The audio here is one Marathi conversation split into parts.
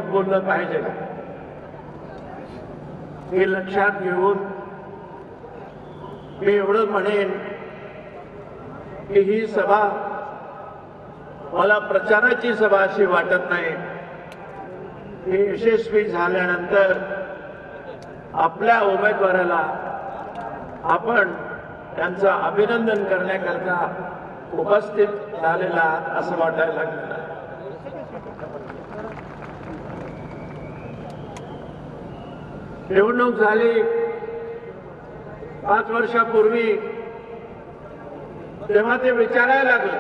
बोललं पाहिजे हे लक्षात घेऊन मी एवढं म्हणेन की ही सभा मला प्रचाराची सभा अशी वाटत नाही। ही यशस्वी झाल्यानंतर आपल्या उमेदवाराला आपण त्यांचं अभिनंदन करण्याकरता उपस्थित झालेला असं वाटायला लागलं। निवडणूक झाली 5 वर्षापूर्वी, तेव्हा ते विचारायला लागले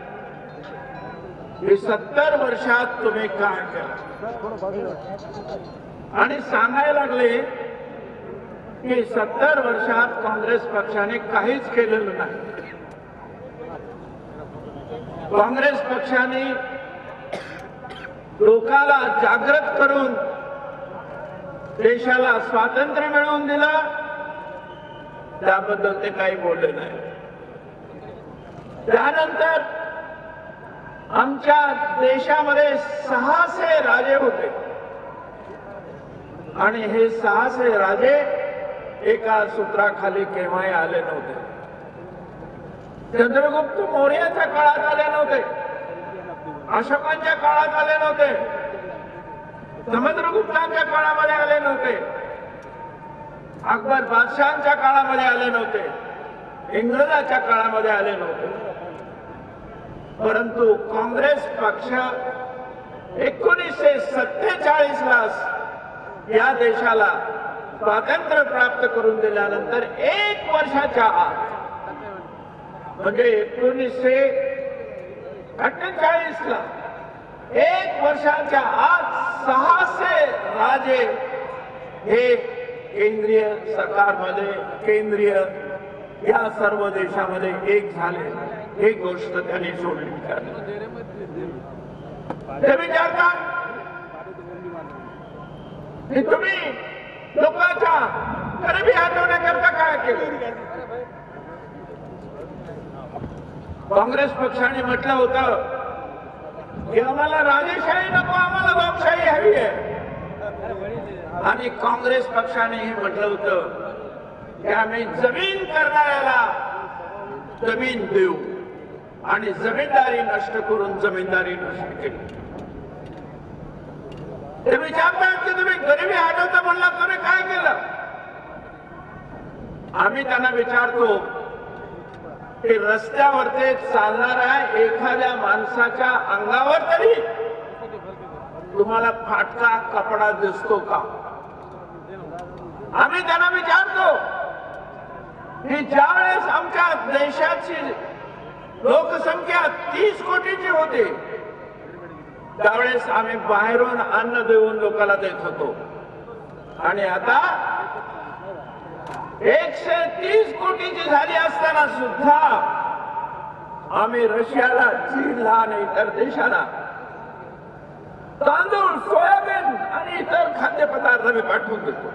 की 70 वर्षात तुम्ही काय केलं, आणि सांगायला लागले की 70 वर्षात काँग्रेस पक्षाने काहीच केलेलं नाही। काँग्रेस पक्षाने लोकांना जागृत करून देशाला स्वातंत्र्य मिळवून दिलं, त्याबद्दल ते काही बोलले नाही। त्यानंतर आमच्या देशामध्ये 600 राजे होते आणि हे 600 राजे एका सूत्राखाली केव्हाही आले नव्हते। चंद्रगुप्त मौर्याच्या काळात आले नव्हते, अशोकांच्या काळात आले नव्हते, समुद्रगुप्तांच्या काळामध्ये आले नव्हते, अकबर बादशहांच्या काळामध्ये आले नव्हते, इंग्रजाच्या काळामध्ये आले नव्हते। परंतु काँग्रेस पक्ष 1947 ला या देशाला स्वातंत्र्य प्राप्त करून दिल्यानंतर 1 वर्षाच्या आत, म्हणजे 1948 ला 1 वर्षाच्या आत 600 राजे हे केंद्रीय सरकारमध्ये, केंद्रीय या सर्व देशामध्ये एक झाले। ही गोष्ट त्यांनी सोडली। ते विचारतात की तुम्ही लोकांच्या गरिबी हटवण्याकरता काय केलं? काँग्रेस पक्षाने म्हटलं होतं की आम्हाला राजेशाही नको, आम्हाला लोकशाही हवी आहे, आणि काँग्रेस पक्षानेही म्हटलं होतं की आम्ही जमीन करणाऱ्याला जमीन देऊ, आणि जमीनदारी नष्ट करून जमीनदारी नष्ट केली। ते विचारतात की तुम्ही गरिबी हटवता म्हणला, तुम्ही काय केलं? आम्ही त्यांना विचारतो की रस्त्यावरती चालणाऱ्या एखाद्या माणसाच्या अंगावर तरी तुम्हाला फाटका कपडा दिसतो का? आम्ही त्यांना विचारतो की ज्यावेळेस आमच्या देशाची लोकसंख्या 30 कोटीची होती, त्यावेळेस आम्ही बाहेरून अन्न देऊन लोकांना देत होतो, आणि आता 130 कोटीची झाली असताना सुद्धा आम्ही रशियाला, चीनला आणि इतर देशांना तांदूळ, सोयाबीन आणि इतर खाद्यपदार्थ आम्ही पाठवून देतो।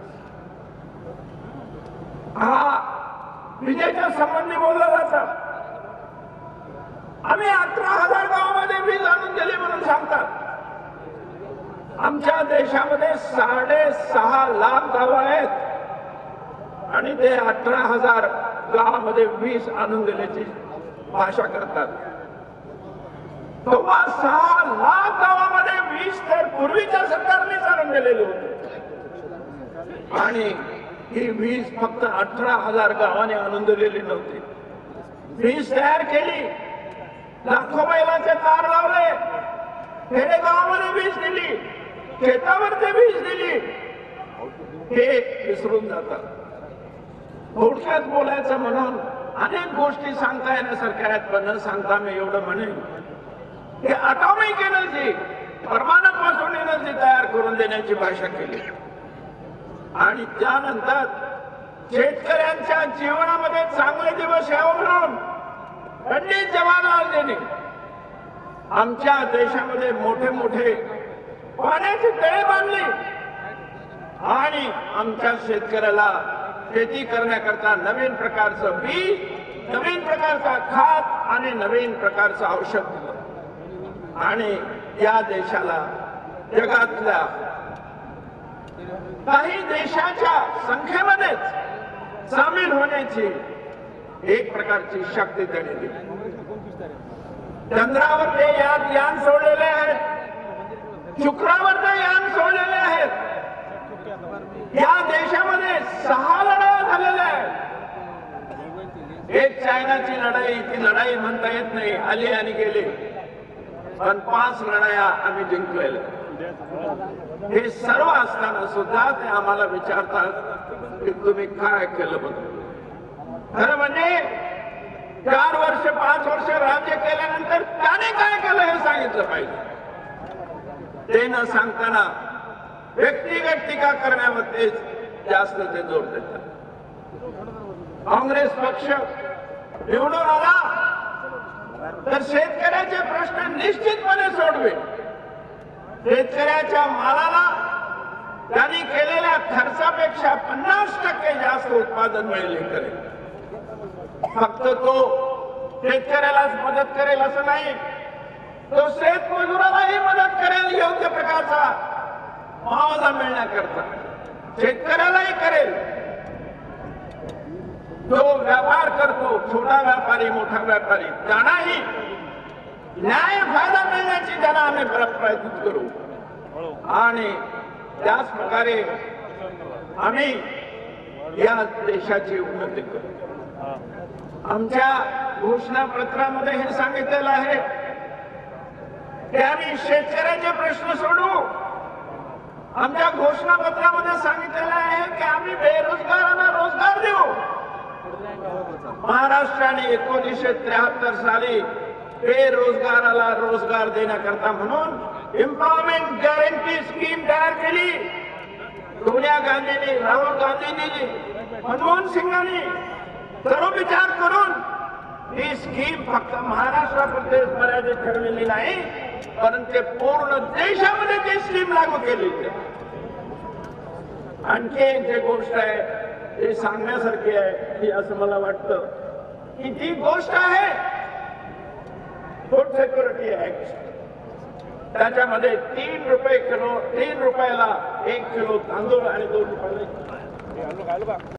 हा विजेच्या संबंधी बोललं जातं। आम्ही 18,000 गावामध्ये वीज आणून दिली म्हणून सांगतात। आमच्या देशामध्ये 6.5 लाख गावं आहेत आणि ते 18,000 गावामध्ये वीज आणून दिल्याची भाषा करतात। तेव्हा 6 लाख गावामध्ये वीज तर पूर्वीच्या सरकारनेच आणून दिलेली होती, आणि ही वीज फक्त 18,000 गावाने आणून दिलेली नव्हती। वीज तयार केली, लाखो बैलाचे तार लावले, खेडेगावामध्ये वीज दिली, शेतावरती वीज दिली, हे विसरून जातात। थोडक्यात बोलायचं म्हणून अनेक गोष्टी सांगता येण्यासारख्या आहेत, पण न सांगता मी एवढं म्हणेन की ॲटॉमिक एनर्जी, परमाणुपासून एनर्जी तयार करून देण्याची भाषा केली, आणि त्यानंतर शेतकऱ्यांच्या जीवनामध्ये चांगले दिवस यावं म्हणून पंडित जवाहरलाल नेहरू आमच्या देशामध्ये मोठे मोठे पाण्याची तळे बांधली, आणि आमच्या शेतकऱ्याला शेती करण्याकरता नवीन प्रकारचं बीज, नवीन प्रकारचा खत आणि नवीन प्रकारचं औषध दिलं, आणि या देशाला जगातल्या काही देशाच्या संख्येमध्येच सामील होण्याची एक प्रकारची शक्ती त्यांनी दिली. चंद्रावर ते यान सोडलेले आहेत, शुक्रावर ते यान सोडलेले आहेत. या देशामध्ये 6 लढाया झालेल्या आहेत. एक चायनाची लढाई, ती लढाई म्हणता येत नाही, आली आणि गेली, पण 5 लढाया आम्ही जिंकलेल्या. हे सर्व असताना सुद्धा ते आम्हाला विचारतात की तुम्ही काय केलं बघ. खरं म्हणजे 4 वर्ष 5 वर्ष राज्य केल्यानंतर त्याने काय केलं हे सांगितलं पाहिजे. ते न सांगताना व्यक्तिगत टीका करण्यामध्ये जास्त ते जोर देतात. काँग्रेस पक्ष निवडून आला तर शेतकऱ्याचे प्रश्न निश्चितपणे सोडवे. शेतकऱ्याच्या मालाला त्यांनी केलेल्या खर्चापेक्षा 50% जास्त उत्पादन मिळेल करेल. फक्त तो शेतकऱ्यालाच मदत करेल असं नाही, तो शेतमजुरालाही मदत करेल. योग्य प्रकारचा मुआवजा मिळण्याकरता शेतकऱ्यालाही करेल. जो व्यापार करतो, छोटा व्यापारी मोठा व्यापारी, त्यांनाही न्याय फायदा मिळण्याची त्यांना आम्ही प्रयत्न करू. आणि त्याच प्रकारे आम्ही या देशाची उन्नती करू. आमच्या घोषणापत्रामध्ये हे सांगितलेलं आहे की आम्ही शेतकऱ्याचे प्रश्न सोडवू. आमच्या घोषणापत्रामध्ये सांगितलेलं आहे की आम्ही बेरोजगारांना रोजगार देऊ. महाराष्ट्राने 1973 साली बेरोजगाराला रोजगार देण्याकरता म्हणून एम्प्लॉयमेंट गॅरंटी स्कीम तयार केली. सोनिया गांधींनी, राहुल गांधींनी, मनमोहन सिंगांनी सर्व विचार करून ही स्कीम फक्त महाराष्ट्रापुरते मर्यादित ठरलेली नाही, परंतु ते पूर्ण देशामध्ये ती स्कीम लागू केली. आणखी एक जी गोष्ट आहे ती सांगण्यासारखी आहे की असं मला वाटतं की ती गोष्ट आहे फूड सिक्युरिटी ऍक्ट. त्याच्यामध्ये 3 रुपये किलो, 3 रुपयाला 1 किलो तांदूळ आणि 2 रुपयाला